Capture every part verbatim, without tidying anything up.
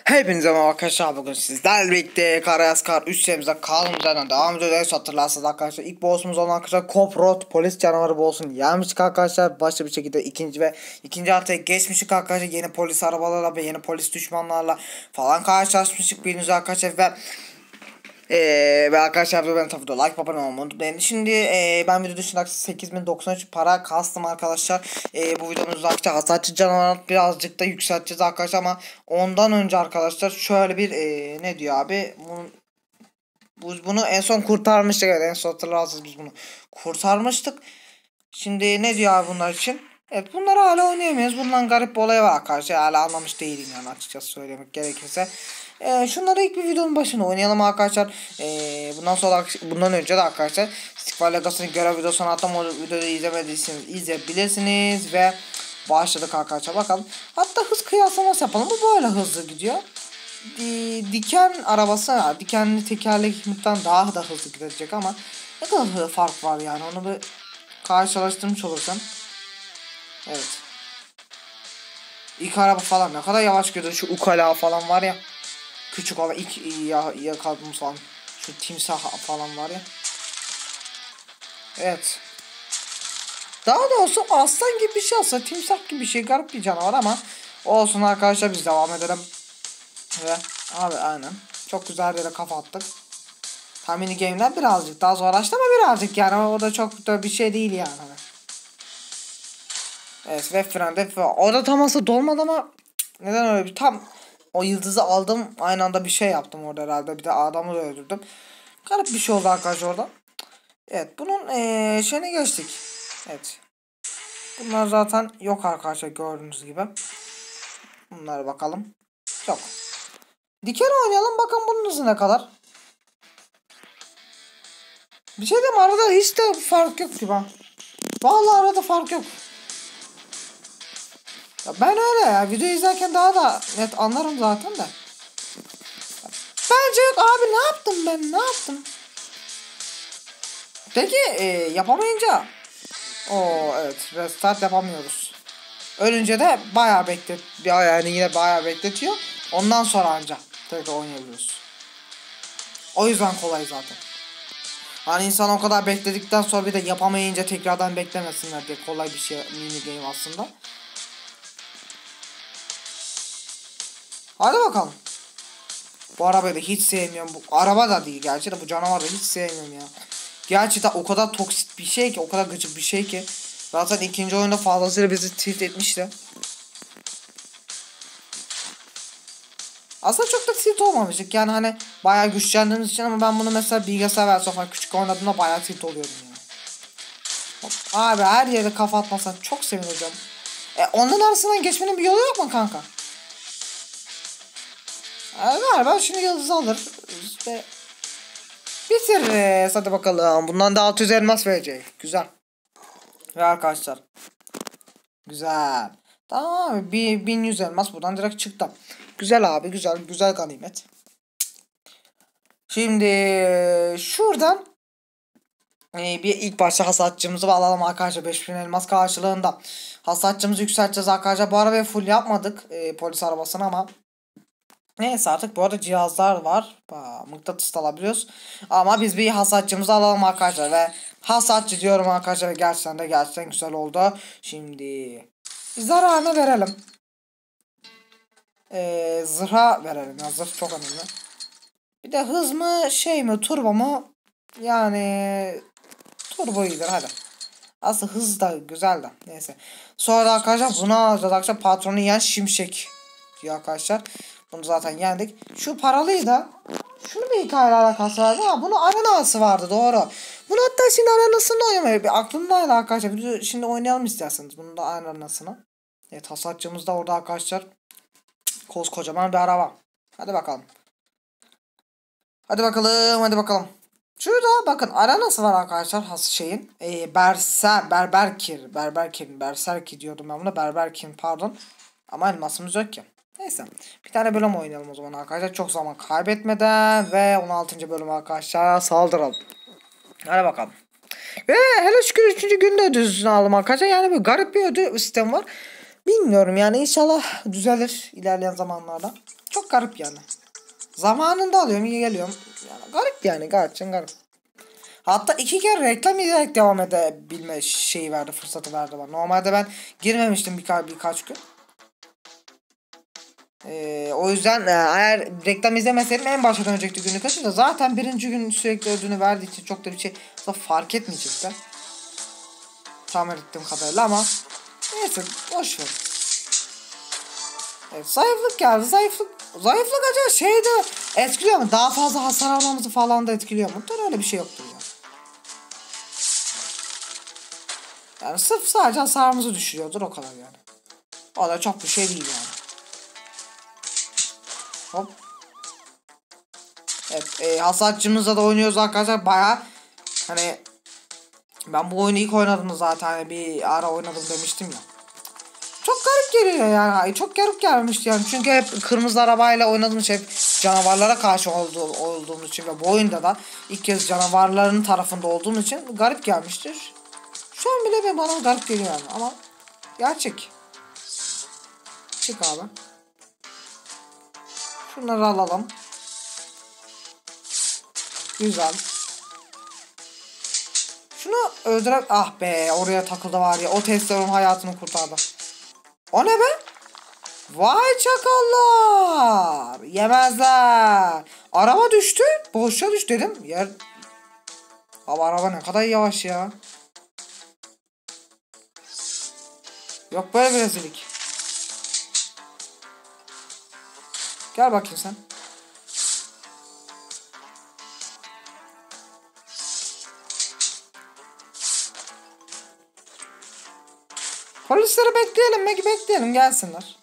Hepinize merhaba arkadaşlar, bugün sizlerle birlikte Karayaskar üç serimize kaldığımız yerden devam ediyoruz. Hatırlarsanız arkadaşlar ilk boss'umuz olan arkadaşlar Koprot polis canavarı boss'unu yenmiştik arkadaşlar. Başka bir şekilde ikinci ve ikinci haritaya geçmiştik arkadaşlar. Yeni polis arabalarla ve yeni polis düşmanlarla falan karşılaşmıştık biriniz arkadaşlar ve ee, ve arkadaşlar ben tabii de like abone olmayı unutmayın. Şimdi e, ben video dışında sekiz bin doksan üç para kastım arkadaşlar. E, bu videomuzda arkadaşlar hasatçı canavar birazcık da yükselteceğiz arkadaşlar ama ondan önce arkadaşlar şöyle bir e, ne diyor abi? Bunu, bu, bunu en son kurtarmıştık, evet, en son hatırlarsınız biz bunu kurtarmıştık. Şimdi ne diyor abi bunlar için? Evet, bunları hala oynayamıyoruz. Bundan garip bir olay var arkadaşlar. Hala anlamış değilim yani, açıkçası söylemek gerekirse. Ee, şunları ilk bir videonun başına oynayalım arkadaşlar. Ee, bundan sonra bundan önce de arkadaşlar Stickfire Legacy'nin görev videosunu attım. O videoyu izlemediyseniz izleyebilirsiniz ve başladık arkadaşlar, bakalım. Hatta hız kıyaslaması yapalım. Bu böyle hızlı gidiyor. Di diken arabası var. Dikenli tekerlekten daha da hızlı gidecek ama ne kadar fark var yani, onu bir karşılaştırmış olursam. Evet. İlk araba falan ne kadar yavaş gidiyor. Şu ukala falan var ya. Küçük ama ilk ya yakaladığımız falan. Şu timsah falan var ya. Evet. Daha doğrusu aslan gibi bir şey, aslında timsah gibi bir şey, garip bir canavar ama olsun arkadaşlar, biz devam edelim. Ve abi aynen. Çok güzel yere kafa attık. Tam mini game'ler birazcık daha zorlaştı ama birazcık yani, o da çok da bir şey değil yani. Evet, ve frende orada tam aslında dolmadı ama neden öyle bir tam o yıldızı aldım, aynı anda bir şey yaptım orada herhalde, bir de adamı da öldürdüm. Garip bir şey oldu arkadaşlar orada. Evet, bunun ee, şeyine geçtik. Evet. Bunlar zaten yok arkadaşlar, gördüğünüz gibi. Bunlara bakalım. Yok. Diken oynayalım, bakın bunun hızı ne kadar. Bir şey diyeyim, arada hiç de fark yok gibi. Vallahi arada fark yok. Ya ben öyle ya, video izlerken daha da net anlarım zaten de. Bence yok abi, ne yaptım ben, ne yaptım? Peki e, yapamayınca o evet, restart yapamıyoruz. Ölünce de bayağı beklet, yani yine bayağı bekletiyor. Ondan sonra ancak tekrar oynayabiliyoruz. O yüzden kolay zaten. Hani insan o kadar bekledikten sonra bir de yapamayınca tekrardan beklemesinler diye, kolay bir şey mini game aslında. Hadi bakalım. Bu arabayı da hiç sevmiyorum. Bu araba da değil gerçi de, bu canavar da hiç sevmiyorum ya. Gerçekten o kadar toksit bir şey ki, o kadar gıcık bir şey ki. Zaten ikinci oyunda fazlasıyla bizi tilt etmişti. Aslında çok da tilt olmamıştık yani, hani bayağı güçlendiğimiz için, ama ben bunu mesela bilgisayar versiyonu falan küçük oynadığımda bayağı tilt oluyordum yani. Abi her yere kafa atmasan çok sevineceğim. E onların arasından geçmenin bir yolu yok mu kanka? E, galiba şimdi yıldız alır. İşte bitiririz. Hadi bakalım. Bundan da altı yüz elmas verecek. Güzel. Ve arkadaşlar. Güzel. Tamam abi. bin yüz elmas buradan direkt çıktı. Güzel abi. Güzel. Güzel ganimet. Şimdi şuradan e, bir ilk başta hasatçımızı alalım arkadaşlar. beş bin elmas karşılığında. Hasatçımızı yükselteceğiz arkadaşlar. Bu arabayı full yapmadık. E, polis arabasını ama. Neyse artık, bu arada cihazlar var. Aa, mıknatıs alabiliyoruz. Ama biz bir hasatçımızı alalım arkadaşlar. Ve hasatçı diyorum arkadaşlar. Gerçekten de gerçekten güzel oldu. Şimdi zararını verelim. Ee, zırha verelim. Ya, zırh çok önemli. Bir de hız mı şey mi, turbo mu? Yani turbo iyidir hadi. Aslında hız da güzel de. Neyse. Sonra arkadaşlar bunu alacağız. Arkadaşlar patronu yiyen şimşek diyor arkadaşlar. Bunu zaten yendik. Şu paralıyı da, şunu bir hikayeyle alakası vardı. Ha, bunun arenası vardı, doğru. Bunu hatta şimdi arenasını oynamaya bir aklımdaydı arkadaşlar. Şimdi oynayalım isterseniz. Bunun da arenasını. Evet, hasatçımız da orada arkadaşlar. Koskocaman bir araba. Hadi bakalım. Hadi bakalım, hadi bakalım. Şurada bakın arenası var arkadaşlar, has şeyin. Ee, Berser, Berberkir, Berberkir, Berserki diyordum ben buna. Berberkin pardon. Ama elmasımız yok ki. Neyse. Bir tane bölüm oynayalım o zaman arkadaşlar. Çok zaman kaybetmeden ve on altıncı bölüm arkadaşlar saldıralım. Hadi bakalım. Ve hele şükür üçüncü günde ödülünü aldım arkadaşlar. Yani bir garip bir ödül sistem var. Bilmiyorum yani, inşallah düzelir ilerleyen zamanlarda. Çok çok garip yani. Zamanında alıyorum iyi geliyorum. Yani garip yani gerçekten garip. Hatta iki kere reklam izleyerek devam edebilme şeyi verdi, fırsatı verdi bana. Normalde ben girmemiştim birka birkaç gün. Ee, o yüzden e, eğer reklam izlemeseydim en başa dönecekti günlük açınca. Zaten birinci gün sürekli ödünü verdiği için çok da bir şey fark etmeyecekti. Tahmin ettiğim kadarıyla ama neyse boş ver. Evet, zayıflık geldi. Zayıflık zayıflık acaba şeyde etkiliyor mu? Daha fazla hasar almamızı falan da etkiliyor mu? Tabii öyle bir şey yoktur ya. Yani sırf sadece hasarımızı düşürüyordur o kadar yani. O da çok bir şey değil yani. Hop. Evet, e, hasatçımızla da oynuyoruz arkadaşlar. Baya hani ben bu oyunu ilk oynadım zaten, hani bir ara oynadım demiştim ya. Çok garip geliyor yani. Çok garip gelmişti yani. Çünkü hep kırmızı arabayla oynadığımız, hep canavarlara karşı olduğu, olduğumuz için ve bu oyunda da ilk kez canavarların tarafında olduğum için garip gelmiştir. Şu an bile bir bana garip geliyor yani ama gerçek. Çık abi. Şunları alalım. Güzel. Şunu öldüre... Ah be, oraya takıldı var ya. O testlerin hayatını kurtardı. O ne be? Vay çakallar. Yemezler. Araba düştü. Boşa düştü dedim. Yer... Abi araba ne kadar yavaş ya. Yok böyle bir rezillik. Gel bakayım sen. Polisleri bekleyelim mi? Bekleyelim gelsinler.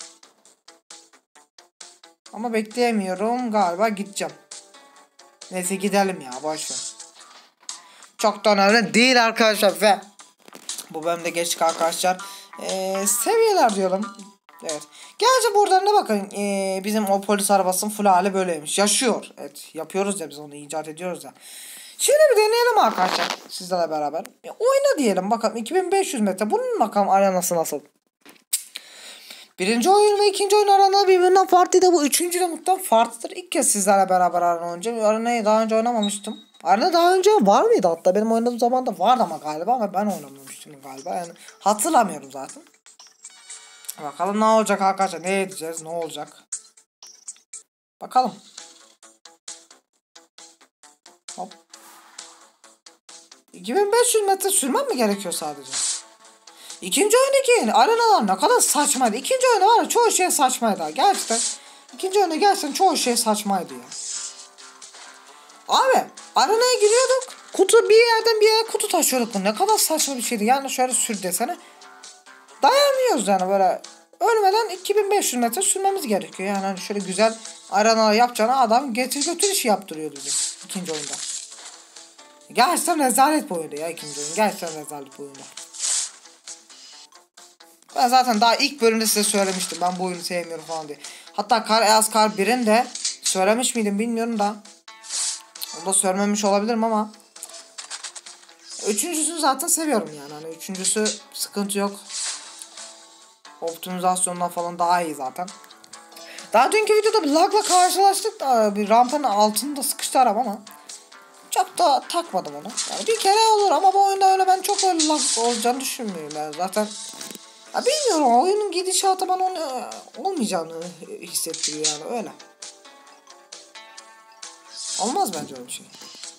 Ama bekleyemiyorum galiba, gideceğim. Neyse gidelim ya, boş ver. Çok da önemli değil arkadaşlar ve bu bölümde geçtik arkadaşlar. Ee, seviyeler diyorum. Evet. Gerçi buradan da bakın ee, bizim o polis arabasının full hali böyleymiş. Yaşıyor. Evet, yapıyoruz ya biz onu, icat ediyoruz ya. Şimdi bir deneyelim arkadaşlar sizlerle beraber. E, oyna diyelim bakalım, iki bin beş yüz metre. Bunun bakalım arenası nasıl? Birinci oyun ve ikinci oyun arasında birbirinden farklıydı. Bu üçüncü de muhtemelen farklıdır. İlk kez sizlerle beraber arena oynayacağım. Arenayı daha önce oynamamıştım. Arena daha önce var mıydı hatta? Benim oynadığım zaman da vardı ama galiba, ama ben oynamamıştım galiba. Yani hatırlamıyorum zaten. Bakalım ne olacak arkadaşlar. Ne edeceğiz? Ne olacak? Bakalım. Hop. iki bin beş yüz metre sürmem mi gerekiyor sadece? İkinci oyundaki arenalar ne kadar saçmaydı. İkinci oyunda var ya, çoğu şey saçmaydı. Gerçekten. İkinci oyunda gerçekten çoğu şey saçmaydı ya. Abi arenaya giriyorduk. Kutu, bir yerden bir yere kutu taşıyorduk. Bu ne kadar saçma bir şeydi. Yani şöyle sür desene. Dayanmıyoruz yani böyle. Ölmeden iki bin beş yüz metre sürmemiz gerekiyor. Yani hani şöyle güzel arenalar yapacağına adam getir götür işi yaptırıyordu bize ikinci oyunda. Gerçekten rezalet bu oyunda ya ikinci oyun. Gerçekten rezalet bu oyunda. Ben zaten daha ilk bölümde size söylemiştim. Ben bu oyunu sevmiyorum falan diye. Hatta Kar Eyaz Kar birin de söylemiş miydim bilmiyorum da. Onu da söylememiş olabilirim ama. Üçüncüsünü zaten seviyorum yani. Hani üçüncüsü sıkıntı yok. Optimizasyonlar falan daha iyi zaten. Daha dünkü videoda bir lagla karşılaştık da bir rampanın altında sıkıştı araba ama çok da takmadım onu. Yani bir kere olur ama bu oyunda öyle ben çok öyle lag olacağını düşünmüyorum yani zaten. Ya bilmiyorum, oyunun gidişatı bana onu olmayacağını hissettiriyor yani öyle. Olmaz bence öyle bir şey.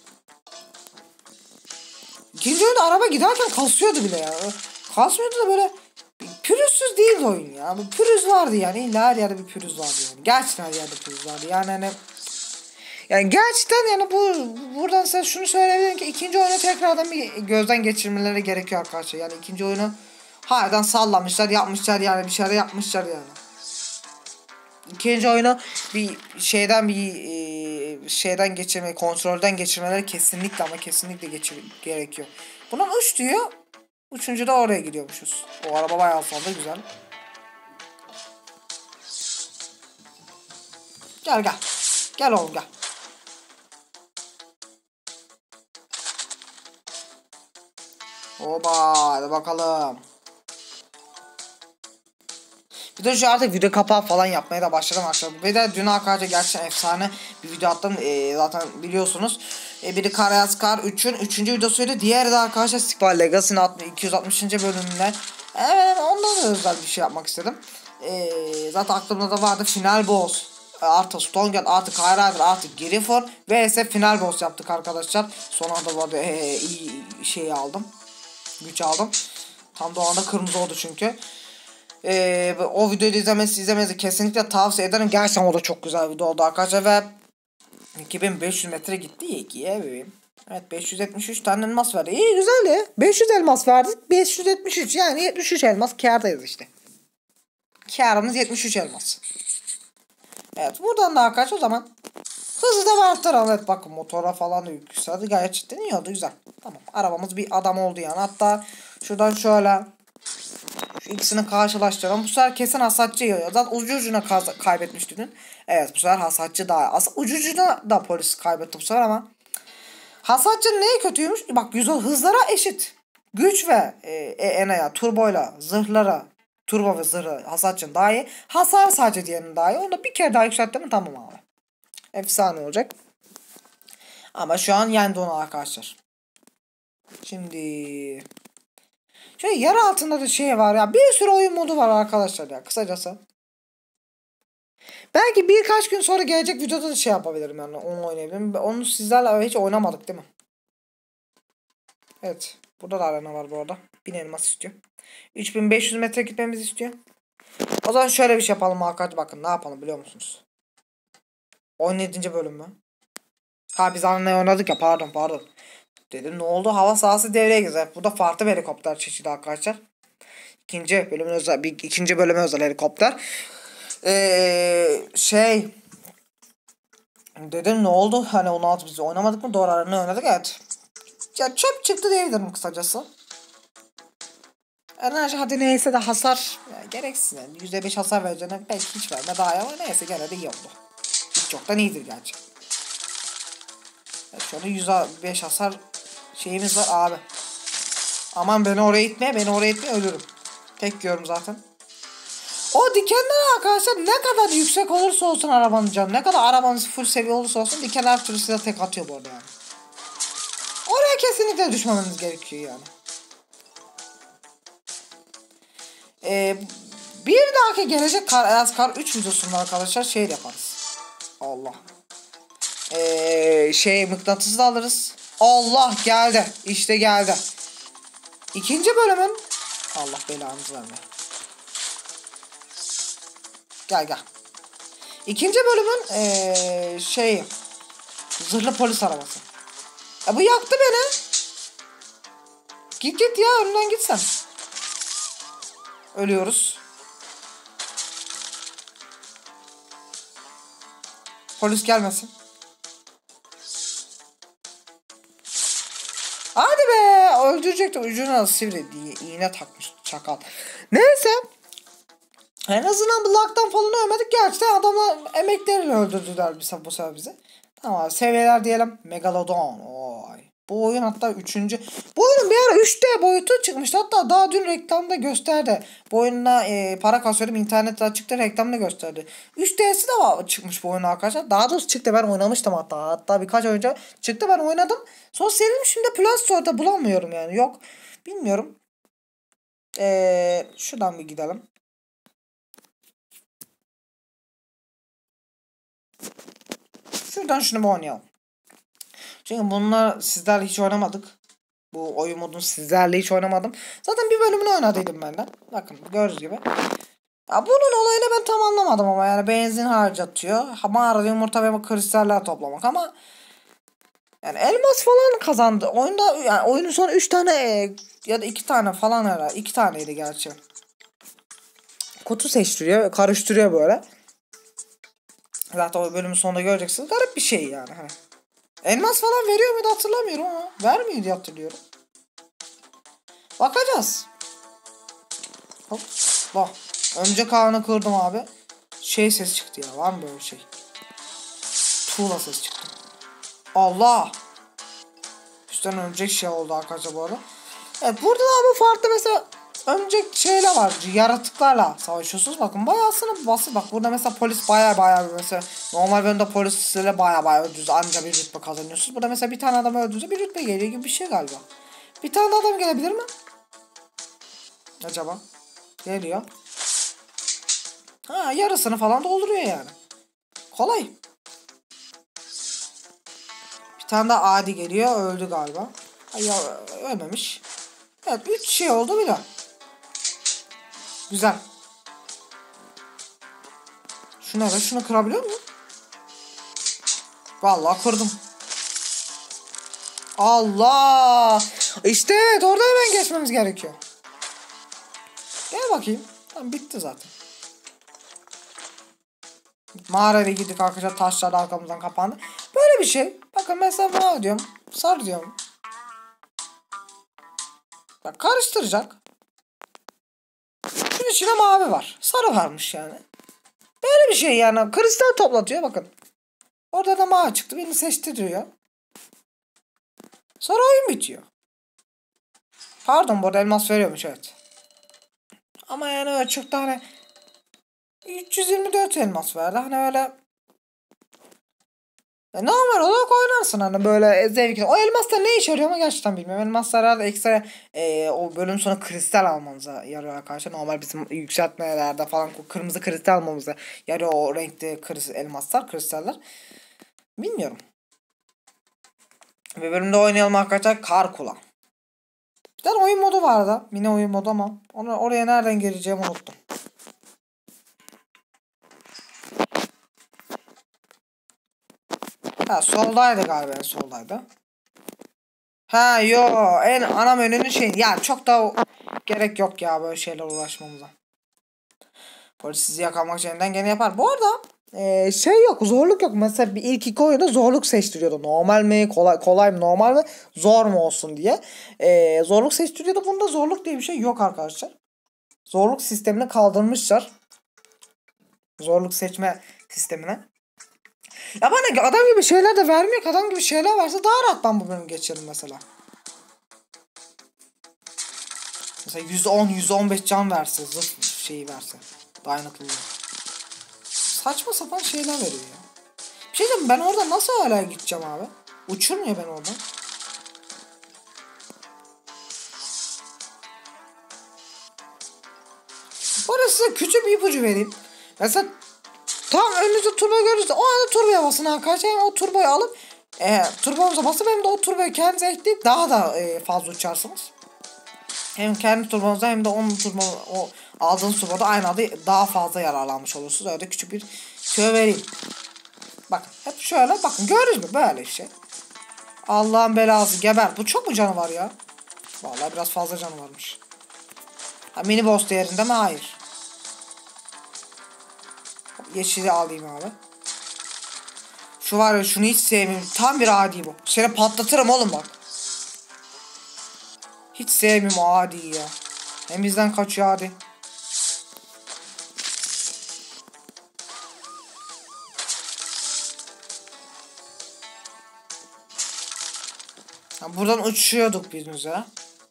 İkinci oyunda araba giderken kasıyordu bile ya. Kasmıyordu da böyle pürüzsüz değildi oyun ya. Bir pürüz vardı yani. İlla her yerde bir pürüz vardı yani. Gerçekten her yerde pürüz vardı. Yani hani yani gerçekten yani bu buradan size şunu söyleyebilirim ki ikinci oyunu tekrardan bir gözden geçirmeleri gerekiyor arkadaşlar. Yani ikinci oyunu harbiden sallamışlar, yapmışlar yani, bir şeyler yapmışlar yani. İkinci oyunu bir şeyden bir e, şeyden geçirme, kontrolden geçirmeleri kesinlikle ama kesinlikle geçir gerekiyor. Bunun uç diyor. Üçüncü de oraya gidiyormuşuz. O araba bayağı fazla güzel. Gel gel. Gel oğlum gel. Oba hadi bakalım. Bir de şu artık video kapağı falan yapmaya da başladım arkadaşlar. Bir de dün arkadaşlar gerçekten efsane bir video attım. Ee, zaten biliyorsunuz. Ee, biri Karayaz Kar üçün üçüncü videosuydu. Diğeri de arkadaşlar Stikbal Legacy'nin iki yüz altmışıncı bölümünde. Evet, ondan da özel bir şey yapmak istedim. Ee, zaten aklımda da vardı final boss. Artı Stonegate, artı Kayrider, artı Griffon ve ise final boss yaptık arkadaşlar. Son anda vardı ee, iyi şey aldım. Güç aldım. Tam da o anda kırmızı oldu çünkü. Ee, o videoyu izlemesi izlemenizi kesinlikle tavsiye ederim. Gerçekten o da çok güzel bir video oldu arkadaşlar ve iki bin beş yüz metre gitti ya ki bebeğim. Evet, beş yüz yetmiş üç tane elmas verdi. İyi, güzel ya. beş yüz elmas verdik. beş yüz yetmiş üç, yani yetmiş üç elmas kârdayız işte. Kârımız yetmiş üç elmas. Evet, buradan da arkadaşlar o zaman hızı da arttıralım. Evet, bakın motora falan da yükseldi. Gayet cidden iyi oldu, güzel. Tamam, arabamız bir adam oldu yani. Hatta şuradan şöyle şu ikisini karşılaştıralım. Bu sefer kesin hasatçı yiyor. Zaten ucu ucuna kaybetmişti dün. Evet, bu sefer hasatçı daha. Aslında ucu ucuna da polis kaybetti bu sefer ama. Hasatçının neyi kötüymüş? Bak, yüz hızlara eşit. Güç ve e, e, enaya, turboyla, zırhlara, turbo ve zırhı hasatçının daha iyi. Hasar sadece diğerinin daha iyi. Onu da bir kere daha yükselttim mi tamam abi. Efsane olacak. Ama şu an yendi onu arkadaşlar. Şimdi şöyle yer altında da şey var ya. Bir sürü oyun modu var arkadaşlar ya. Kısacası. Belki birkaç gün sonra gelecek videoda da şey yapabilirim yani. Onu oynayabilirim. Onu sizlerle hiç oynamadık değil mi? Evet. Burada da arena var bu arada. bin elmas istiyor. üç bin beş yüz metre gitmemizi istiyor. O zaman şöyle bir şey yapalım arkadaşlar. Bakın ne yapalım biliyor musunuz? on yedinci bölüm mü? Ha, biz arenayı oynadık ya, pardon pardon. Dedim ne oldu? Hava sahası devreye girer. Bu da farklı bir helikopter çeşidi arkadaşlar. İkinci bölümün özel, bir ikinci bölüme özel helikopter. Ee, şey dedim ne oldu? Hani on altı biz oynamadık mı? Doğru, arenayı oynadık, evet. Ya çöp çıktı diyebilirim kısacası. Enerji hadi neyse de hasar yani gereksiz yani. yüzde beş hasar vereceğine belki hiç verme daha iyi ama neyse gene de iyi oldu. Hiç çoktan iyidir gerçi. Yani şu anda yüzde beş hasar şeyimiz var abi. Aman beni oraya itme, beni oraya itme, ölürüm. Tek yiyorum zaten. O dikenler arkadaşlar ne kadar yüksek olursa olsun arabanın canı, ne kadar arabanız full seviye olursa olsun dikenler her türlü size tek atıyor bu arada yani. Oraya kesinlikle düşmemeniz gerekiyor yani. Ee, bir dahaki gelecek Karayaz Kar üç videosunda arkadaşlar şey yaparız. Allah. Ee, şey mıknatısı da alırız. Allah geldi. İşte geldi. İkinci bölümün Allah belanızı verme. Gel gel. İkinci bölümün ee, şey zırhlı polis arabası. E, bu yaktı beni. Git git ya, önünden git sen. Ölüyoruz. Polis gelmesin. Hadi be, öldürecekti, ucuna sivri diye iğne takmış çakal. Neyse. En azından Black'tan falan ölmedik. Gerçekten adamlar emekleriyle öldürdüler bu sefer bizi. Tamam, seviyeler diyelim. Megalodon. Oy. Bu oyun hatta üçüncü. Bu oyunun bir ara üç D boyutu çıkmıştı. Hatta daha dün reklamda gösterdi. Bu oyunla e, para kasıyordum. İnternette çıktı, reklamda gösterdi. üç D'si de var, çıkmış bu oyun arkadaşlar. Daha doğrusu çıktı, ben oynamıştım hatta. Hatta birkaç ay önce çıktı, ben oynadım. Sonra sildim, şimdi Plus Store'da bulamıyorum yani. Yok. Bilmiyorum. Eee şuradan bir gidelim. Şuradan şunu bir oynayalım. Çünkü bunlar sizlerle hiç oynamadık. Bu oyun modunu sizlerle hiç oynamadım. Zaten bir bölümünü oynadıydım benden. Bakın gördüğünüz gibi. Ya bunun olayını ben tam anlamadım ama yani benzin harcatıyor. Mağarada yumurta ve kristaller toplamak ama yani elmas falan kazandı. Oyunda yani oyunun sonu üç tane e, ya da iki tane falan herhalde. iki taneydi gerçi. Kutu seçtiriyor, karıştırıyor böyle. Zaten o bölümün sonunda göreceksiniz. Garip bir şey yani. Hani. Elmas falan veriyor muydu hatırlamıyorum ama. Vermiyor diye hatırlıyorum. Bakacağız. Hop. Bak. Örümcek ağını kırdım abi. Şey ses çıktı ya. Var mı böyle bir şey? Tuğla ses çıktı. Allah. Üstten örümcek şey oldu arkadaşlar bu arada. Evet, burada da bu farklı mesela Önceki şeyler var. Yaratıklarla savaşıyorsunuz. Bakın bayağı aslında basit. Bak burada mesela polis bayağı bayağı mesela normal bölümde polisle bayağı bayağı öldürürüz. Anca bir rütbe kazanıyorsunuz. Burada mesela bir tane adam öldürürse bir rütbe geliyor gibi bir şey galiba. Bir tane adam gelebilir mi? Acaba? Geliyor. Ha, yarısını falan dolduruyor yani. Kolay. Bir tane daha adi geliyor. Öldü galiba. Ay ya, ölmemiş. Evet, üç şey oldu bile. Güzel. Şunu evet, şunu kırabiliyor muyum? Vallahi kırdım. Allah! İşte evet, orada hemen geçmemiz gerekiyor. Gel bakayım. Tamam, bitti zaten. Mağaraya gittik arkadaşlar, taşlar arkamızdan kapandı. Böyle bir şey. Bakın mesela mavi diyorum. Sarı diyorum. Bak, karıştıracak. Şunun içine mavi var. Sarı varmış yani. Böyle bir şey yani. Kristal toplatıyor bakın. Orada da mavi çıktı. Beni seçti diyor. Sonra oyun bitiyor. Pardon, bu arada elmas veriyormuş evet. Ama yani öyle çok da hani üç yüz yirmi dört elmas verdi. Hani öyle e, normal olarak oynarsın hani böyle zevkli. O elmaslar ne işe yarıyor ama gerçekten bilmiyorum. Elmaslar herhalde ekstra e, o bölüm sonu kristal almanıza yarıyor arkadaşlar. Normal bizim yükseltmelerde falan kırmızı kristal almamıza yarıyor o renkli kris, elmaslar, kristaller. Bilmiyorum. Bir bölümde oynayalım arkadaşlar, kar kula. Bir tane oyun modu vardı. Mini oyun modu ama onu oraya nereden gireceğimi unuttum. Ha, soldaydı galiba, en soldaydı. Ha yo, en ana menünün şey ya, çok da gerek yok ya böyle şeyler uğraşmamıza. Polis sizi yakalamak için elinden gene yapar. Bu arada ee, şey yok, zorluk yok. Mesela bir ilk iki oyunda zorluk seçtiriyordu. Normal mi, kolay, kolay mı, normal mi, zor mu olsun diye. Ee, zorluk seçtiriyordu. Bunda zorluk diye bir şey yok arkadaşlar. Zorluk sistemini kaldırmışlar. Zorluk seçme sistemine. Ya bana adam gibi şeyler de vermiyor. Adam gibi şeyler verse daha rahat ben bu bölümü geçerim mesela. Mesela yüz on yüz on beş can verse, zırh şeyi verse. Dayanıklılığı. Saçma sapan şeyler veriyor ya. Bir şey diyeyim, ben orada nasıl hala gideceğim abi? Uçurmuyor ben oradan. Orada size küçük bir ipucu vereyim. Mesela tam önünüzde turbo görürse o anda turboya basın arkadaşlar. Yani o turboyu alıp e, turbomuza basıp hem de o turboyu kendinize ekleyip daha da e, fazla uçarsınız. Hem kendi turbonuza hem de onun turbo o aldığınız turboda aynı anda daha fazla yararlanmış olursunuz. Öyle küçük bir tüyo vereyim. Bakın hep şöyle bakın, gördünüz mü böyle işte. Allah'ın belası, geber. Bu çok mu canı var ya? Vallahi biraz fazla canı varmış. Ha, mini boss değerinde mi? Hayır. Yeşili alayım abi. Şu var ya, şunu hiç sevmiyorum. Tam bir adi bu. Seni patlatırım oğlum bak. Hiç sevmiyorum o adiyi ya. Hem bizden kaçıyor adi. Ha, buradan uçuyorduk biz mesela.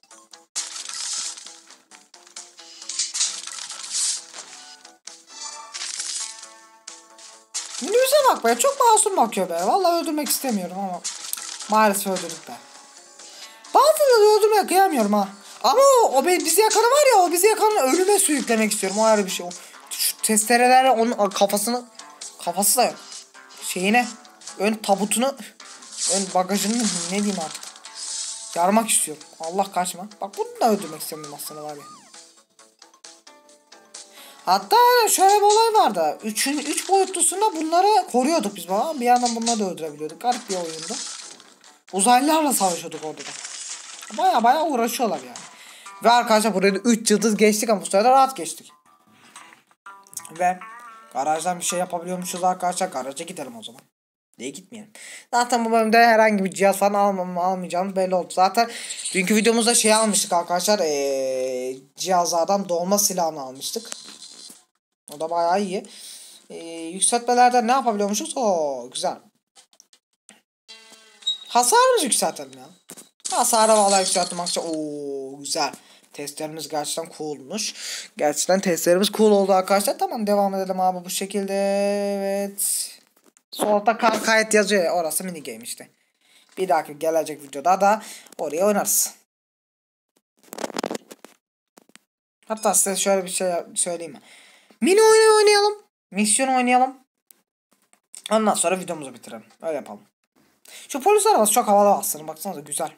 Minibüse bak be, çok masum bakıyor be. Vallahi öldürmek istemiyorum ama maalesef öldürdük be. Bazıları öldürmeye kıyamıyorum ha. Ama o, o bizi yakanı var ya, o bizi yakanı ölüme sürüklemek istiyorum. O ayrı bir şey. O, şu testerelerle onun kafasını, kafası da yok. Şeyine, ön tabutunu, ön bagajını ne diyeyim artık. Yarmak istiyorum. Allah kaçma. Bak bunu da öldürmek istemiyorum aslında var ya. Hatta şöyle bir olay vardı. Üçün, üç boyutlusunda bunları koruyorduk biz baba. Bir yandan bunları da öldürebiliyorduk. Garip bir oyundu. Uzaylılarla savaşıyorduk orada da. Baya baya uğraşıyorlar yani. Ve arkadaşlar buraya da üç yıldız geçtik ama bu sırada rahat geçtik. Ve garajdan bir şey yapabiliyormuşuz arkadaşlar. Garaja gidelim o zaman. Diye gitmeyelim. Zaten bu bölümde herhangi bir cihaz falan almam, almayacağımız belli oldu. Zaten dünkü videomuzda şey almıştık arkadaşlar. Ee, cihazlardan dolma silahını almıştık. O da bayağı iyi. Ee, yükseltmelerde ne yapabiliyormuşuz? Oo güzel. Hasarımızı yükseltelim ya. Hasarı vallahi yükselttim arkadaşlar. Oo güzel. Testlerimiz gerçekten coolmuş. Gerçekten testlerimiz cool oldu arkadaşlar. Tamam, devam edelim abi bu şekilde. Evet. Solda kar kayıt yazıyor ya, orası mini game işte. Bir dahaki gelecek videoda da oraya oynarız. Hatta size şöyle bir şey söyleyeyim mi? Mini oyunu oynayalım. Misyon oynayalım. Ondan sonra videomuzu bitirelim. Öyle yapalım. Şu polis arabası çok havalı aslında. Baksanıza, güzel.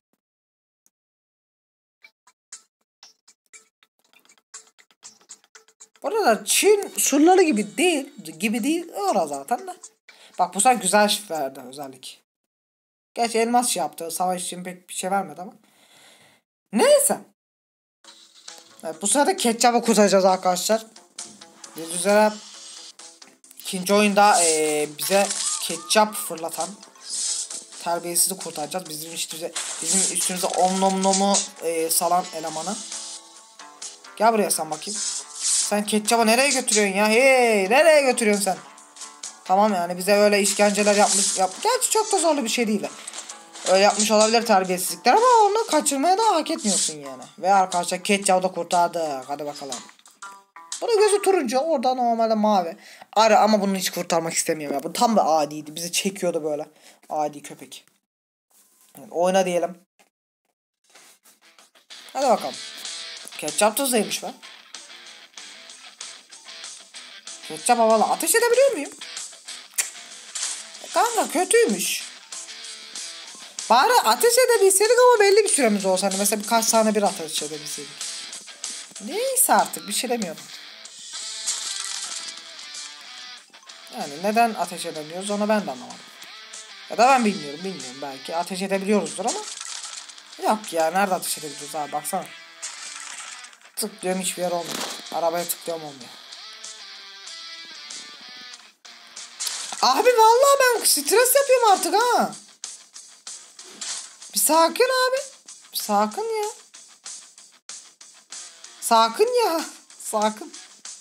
Burada Çin surları gibi değil. Gibi değil. Orada zaten de. Bak, bu sefer güzel şif verdi özellik. Gerçi elmas şey yaptı. Savaş için pek bir şey vermedi ama. Neyse. Evet, bu sırada ketçapı kurtaracağız arkadaşlar. Biz üzere ikinci oyunda ee, bize ketçap fırlatan terbiyesizi kurtaracağız. Bizim üstümüze, bizim üstümüze om nom nomu ee, salan elemanı. Gel buraya sen bakayım. Sen ketçapı nereye götürüyorsun ya? Hey, nereye götürüyorsun sen? Tamam, yani bize öyle işkenceler yapmış. Yap. Gerçi çok da zorlu bir şey değil. Öyle yapmış olabilir terbiyesizlikler ama onu kaçırmaya da hak etmiyorsun yani. Ve arkadaşlar ketçapı da kurtardık. Hadi bakalım. Bunun gözü turuncu, orada normalde mavi. Arı, ama bunu hiç kurtarmak istemiyorum ya. Bu tam da adiydi. Bizi çekiyordu böyle. Adi köpek. Yani oyna diyelim. Hadi bakalım. Ketçap tuzluymuş be. Ketçap havalı. Ateş edebiliyor muyum? Kanka kötüymüş. Bari ateş edebilseydik ama belli bir süremiz olsa. Hani mesela birkaç saniye bir ateş edebilseydik. Neyse, artık bir şey demiyorum. Yani neden ateş edemiyoruz onu ben de anlamadım. Ya da ben bilmiyorum bilmiyorum. Belki ateş edebiliyoruzdur ama. Yok ya, nerede ateş edebiliyoruz abi, baksana. Tıklıyorum, hiçbir yer olmuyor. Arabaya tıklıyorum, olmuyor. Abi vallahi ben stres yapıyorum artık ha. Bir sakin abi. Bir sakin ya. Sakin ya. Sakin.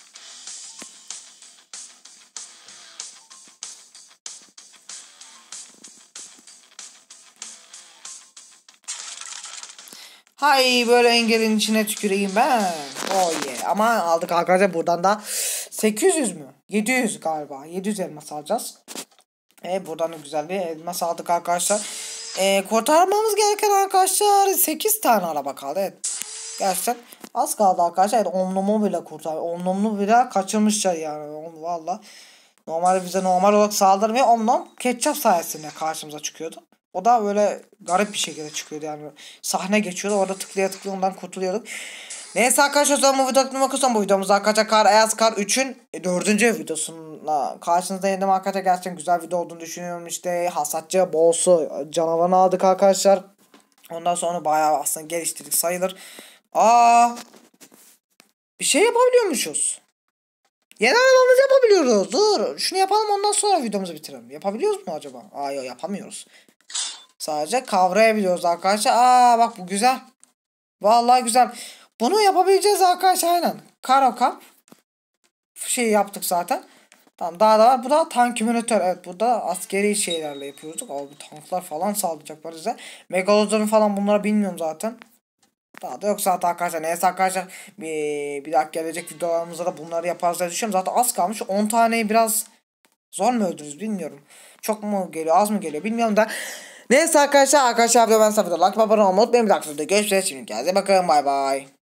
Hay, böyle engelin içine tüküreyim ben. Oh yeah. Ama aldık arkadaşlar buradan da sekiz yüz mü? yedi yüz galiba. yedi yüz elmas alacağız. E buradan da güzel bir elmas aldık arkadaşlar. E, kurtarmamız gereken arkadaşlar sekiz tane araba kaldı. Evet. Gerçekten az kaldı arkadaşlar. Evet, Omnom'u bile kurtar. Omnom'u bile kaçırmışlar yani. Valla. Normalde bize normal olarak saldırmıyor. Omnom ketçap sayesinde karşımıza çıkıyordu. O da böyle garip bir şekilde çıkıyordu yani. Sahne geçiyordu. Orada tıklaya tıklaya ondan kurtuluyorduk. Neyse arkadaşlar, o zaman bu videoda bakıyorsam bu videomuz arkadaşlar Kar Ayaz Kar üçün dördüncü videosunda karşınızda yendim arkadaşlar. Gerçekten güzel video olduğunu düşünüyorum. İşte hasatçı boss'u canavarını aldık arkadaşlar. Ondan sonra bayağı aslında geliştirdik sayılır. Aa, bir şey yapabiliyormuşuz. Yeni arabamızı yapabiliyoruz. Dur. Şunu yapalım, ondan sonra videomuzu bitirelim. Yapabiliyoruz mu acaba? Aa, yok, yapamıyoruz. Sadece kavrayabiliyoruz arkadaşlar. Aa bak, bu güzel. Vallahi güzel. Bunu yapabileceğiz arkadaşlar, aynen. Karo Cup şey yaptık zaten. Tamam, daha da var. Bu da tank simülatör. Evet, burada askeri şeylerle yapıyoruz. Abi tanklar falan sağlayacaklar bize. Megalodon falan, bunları bilmiyorum zaten. Daha da yok zaten arkadaşlar. Neyse arkadaşlar, bir, bir dakika gelecek videolarımızda da bunları yaparız diye düşünüyorum. Zaten az kalmış. on taneyi biraz zor mu öldürürüz bilmiyorum. Çok mu geliyor, az mı geliyor bilmiyorum da. Neyse arkadaşlar, arkadaşlar ben size like, abone olmayı unutmayın. Bir dakika görüşürüz. Şimdi kendinize bakın, bay bay.